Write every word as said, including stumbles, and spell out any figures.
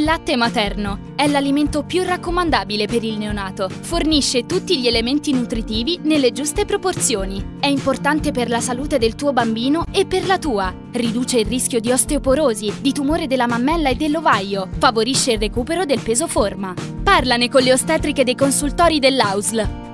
Il latte materno è l'alimento più raccomandabile per il neonato. Fornisce tutti gli elementi nutritivi nelle giuste proporzioni. È importante per la salute del tuo bambino e per la tua. Riduce il rischio di osteoporosi, di tumore della mammella e dell'ovaio. Favorisce il recupero del peso forma. Parlane con le ostetriche dei consultori dell'A U S L.